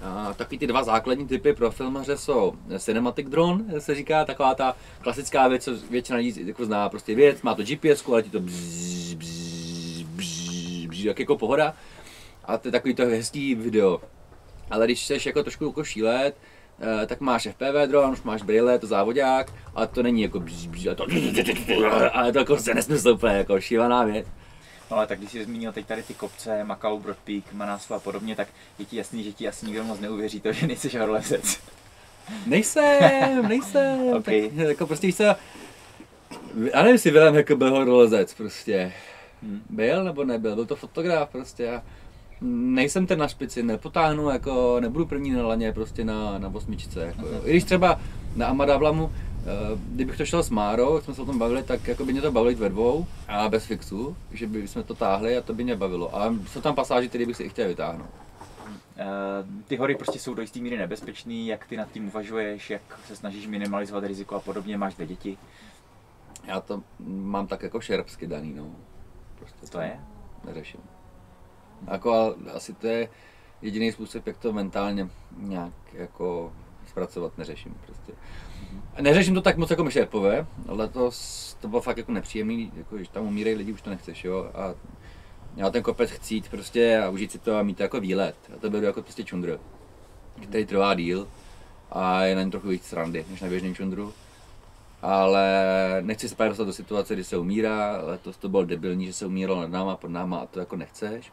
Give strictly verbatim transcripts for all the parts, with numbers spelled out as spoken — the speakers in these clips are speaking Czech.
A taky ty dva základní typy pro filmaře jsou cinematic drone, se říká, taková ta klasická věc, co většina lidí jako zná, prostě věc, má to G P S, ale ti to bzz, bzz, bzz, bzz, jak jako pohoda. A to je takový to hezký video. Ale když chceš jako trošku jako šílet, tak máš F P V dron, už máš brýle, to závodák, ale to není jako bzz, bzz, a to, ale to jako se nesmysl úplně, jako šílená věc. No ale tak když jsi zmínil teď tady ty kopce, Macau, Broad Peak, Manaslu a podobně, tak je ti jasný, že ti asi nikdo moc neuvěří to, že nejsi horolezec. Nejsem, nejsem, okay. tak, jako prostě víš co, já nevím, jestli Vilém jako byl horolezec prostě, hmm. byl nebo nebyl, byl to fotograf prostě, já nejsem ten na špici, nepotáhnu, jako nebudu první na laně prostě na, na osmičce, jako jo. I když třeba na Amadablamu, kdybych to šel s Márou, jak jsme se o tom bavili, tak jako by mě to bavilo ve dvou a bez fixu, že by jsme to táhli a to by mě bavilo. A jsou tam pasáže, které bych si i chtěl vytáhnout. Ty hory prostě jsou do jistý míry nebezpečný, jak ty nad tím uvažuješ, jak se snažíš minimalizovat riziko a podobně, máš dvě děti? Já to mám tak jako šerpsky daný, no. Prostě to, to je? Neřeším. Jako asi to je jediný způsob, jak to mentálně nějak jako zpracovat, neřeším prostě. Neřeším to tak moc jako šerpové, ale to, to bylo fakt jako nepříjemný, jako když tam umírají lidi, už to nechceš, jo. A já ten kopec chcít prostě a užít si to a mít to jako výlet. Já to beru jako prostě čundr, který trvá díl a je na něm trochu víc srandy, než na běžném čundru. Ale nechci se právě dostat do situace, kdy se umírá, letos to bylo debilní, že se umíralo nad náma, pod náma a to jako nechceš.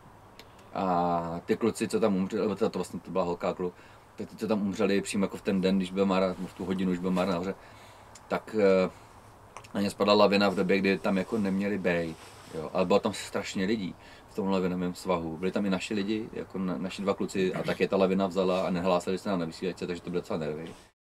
A ty kluci, co tam umřeli, nebo to, to vlastně to byla holka kluk, tak ty, co tam umřeli přímo jako v ten den, když byl Mara, v tu hodinu, už byl Mara nahoře, tak na ně spadla lavina v době, kdy tam jako neměli bejt, jo. Ale bylo tam strašně lidí v tom lavinovém svahu. Byli tam i naši lidi, jako na, naši dva kluci a také ta lavina vzala a nehlásili se nám na vysílačce, takže to bylo docela nervy.